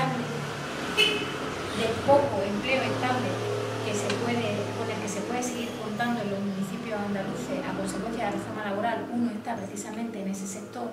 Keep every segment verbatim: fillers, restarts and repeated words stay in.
estable, del poco empleo estable que se puede, con el que se puede seguir contando en los municipios andaluces a consecuencia de la reforma laboral. Uno está precisamente en ese sector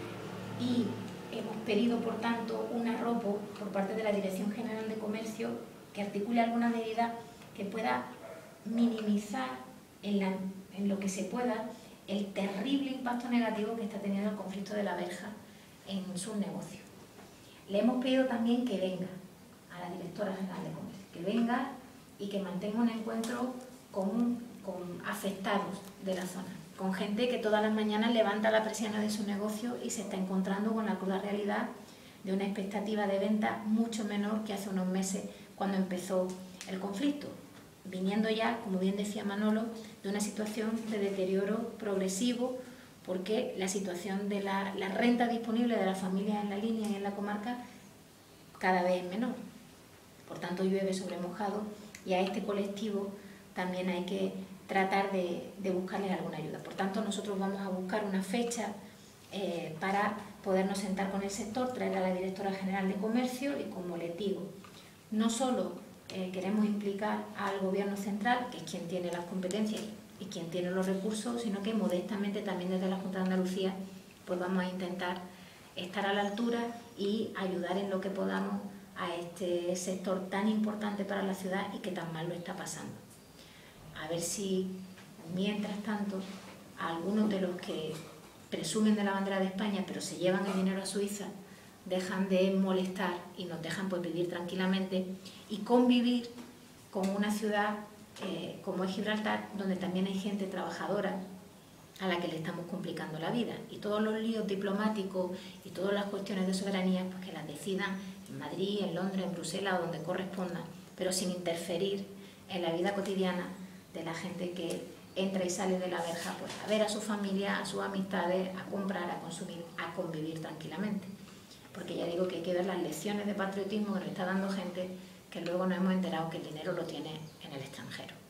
y hemos pedido, por tanto, un arropo por parte de la Dirección General de Comercio que articule alguna medida que pueda minimizar en, la, en lo que se pueda el terrible impacto negativo que está teniendo el conflicto de la verja en sus negocios. Le hemos pedido también que venga a la Directora General de Comercio, que venga y que mantenga un encuentro con, con afectados de la zona, con gente que todas las mañanas levanta la persiana de su negocio y se está encontrando con la cruda realidad de una expectativa de venta mucho menor que hace unos meses cuando empezó el conflicto, viniendo ya, como bien decía Manolo, de una situación de deterioro progresivo, porque la situación de la, la renta disponible de las familias en la línea y en la comarca cada vez es menor. Por tanto, llueve sobre mojado y a este colectivo también hay que tratar de, de buscarles alguna ayuda. Por tanto, nosotros vamos a buscar una fecha eh, para podernos sentar con el sector, traer a la Directora General de Comercio y, como les digo, no solo eh, queremos implicar al Gobierno central, que es quien tiene las competencias y quien tiene los recursos, sino que modestamente también desde la Junta de Andalucía pues vamos a intentar estar a la altura y ayudar en lo que podamos a este sector tan importante para la ciudad y que tan mal lo está pasando. A ver si, mientras tanto, algunos de los que presumen de la bandera de España pero se llevan el dinero a Suiza dejan de molestar y nos dejan pues vivir tranquilamente y convivir con una ciudad eh, como es Gibraltar, donde también hay gente trabajadora a la que le estamos complicando la vida, y todos los líos diplomáticos y todas las cuestiones de soberanía pues que las decidan en Madrid, en Londres, en Bruselas o donde corresponda, pero sin interferir en la vida cotidiana de la gente que entra y sale de la verja pues a ver a su familia, a sus amistades, a comprar, a consumir, a convivir tranquilamente. Porque ya digo que hay que ver las lecciones de patriotismo que nos está dando gente que luego nos hemos enterado que el dinero lo tiene en el extranjero.